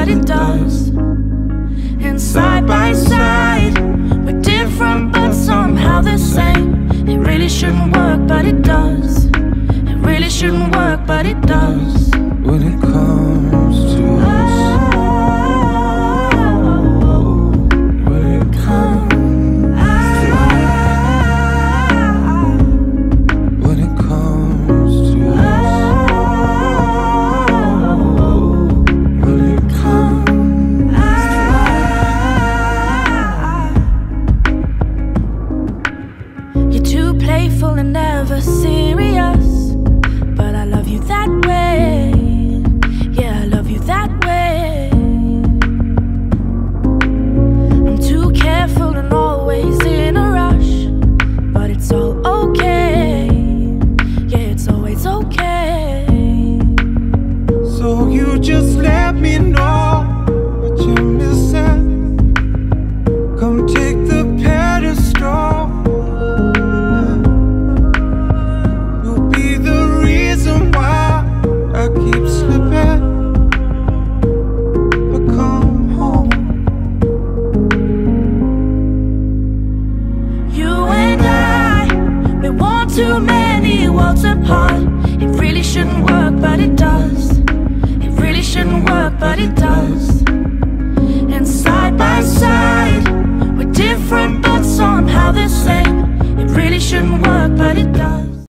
it does. And side by side, we're different but somehow the same. It really shouldn't work, but it does. It really shouldn't work, but it does. When it comes to